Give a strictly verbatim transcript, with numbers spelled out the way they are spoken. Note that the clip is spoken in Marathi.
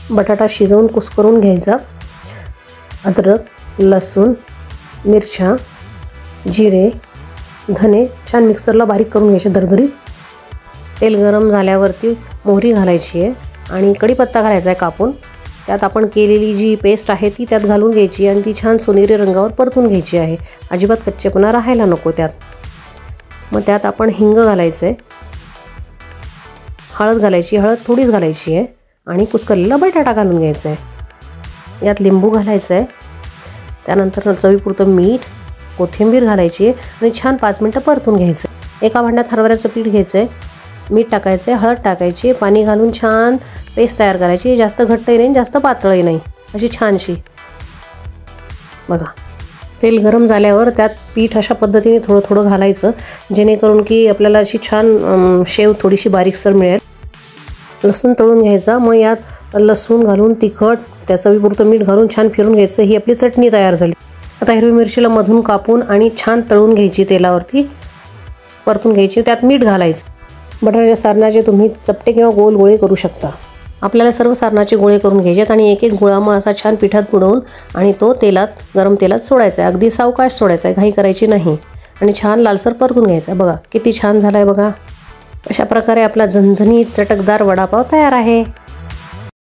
बटाटा शिजवून कुस्करून घ्यायचा. अद्रक, लसूण, मिरच्या, जिरे, धने छान मिक्सरला बारीक करून घ्यायचे दरदरीत. तेल गरम झाल्यावरती मोहरी घालायची आहे आणि कढीपत्ता घालायचा आहे कापून. त्यात आपण केलेली जी पेस्ट आहे ती त्यात घालून घ्यायची आणि ती छान सोनेरी रंगावर परतून घ्यायची आहे. अजिबात कच्चेपणा राहायला नको त्यात. मग त्यात आपण हिंग घालायचं आहे, हळद घालायची, हळद थोडीच घालायची आहे आणि कुस्करलेला बटाटा घालून घ्यायचा आहे. यात लिंबू घालायचं आहे. त्यानंतर चवीपुरतं मीठ, कोथिंबीर घालायची आहे आणि छान पाच मिनटं परतून घ्यायचं. एका भांड्यात हरभऱ्याचं पीठ घ्यायचं आहे, मीठ टाकायचं आहे, हळद टाकायची, पाणी घालून छान पेस्ट तयार करायची. जास्त घट्टही नाही जास्त पातळही नाही, अशी छानशी. बघा तेल गरम झाल्यावर त्यात पीठ अशा पद्धतीने थोडं थोडं घालायचं जेणेकरून की आपल्याला अशी छान शेव थोडीशी बारीकसर मिळेल. लसूण तळून घ्यायचा. मग यात लसूण घालून तिखट, त्या चवीपुरतं मीठ घालून छान फिरून घ्यायचं. ही आपली चटणी तयार झाली. आता हिरवी मिरचीला मधून कापून आणि छान तळून घ्यायची, तेलावरती परतून घ्यायची. त्यात मीठ घालायचं. बटाट्याच्या सारणाचे तुम्ही चपटे किंवा गोल गोळे करू शकता. आपल्याला सर्व सारणाचे गोळे करून घ्यायचे आणि एक एक गोळा मग असा छान पिठात बुडवून आणि तो तेलात, गरम तेलात सोडायचा आहे. अगदी सावकाश सोडायचा आहे, घाई करायची नाही आणि छान लालसर परतून घ्यायचा. बघा किती छान झाला आहे बघा. अशा प्रकारे आपला झणझणीत चटकदार वडापाव तयार आहे.